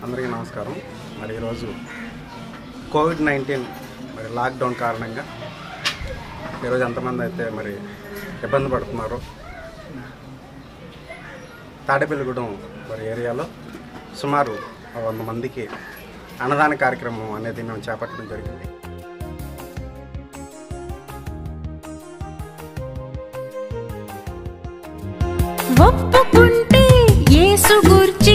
అందరికీ నమస్కారం. మరి ఈరోజు కోవిడ్-19 మరి లాక్డౌన్ కారణంగా ఈరోజు ఎంతమంది అయితే మరి ఇబ్బంది పడుతున్నారో తాడేపల్లిగూడెం మరి ఏరియాలో సుమారు 100 మందికి అన్నదాన కార్యక్రమం అనేది మేము చేపట్టడం జరిగింది. ఒప్పుకుంటే యేసు గురించి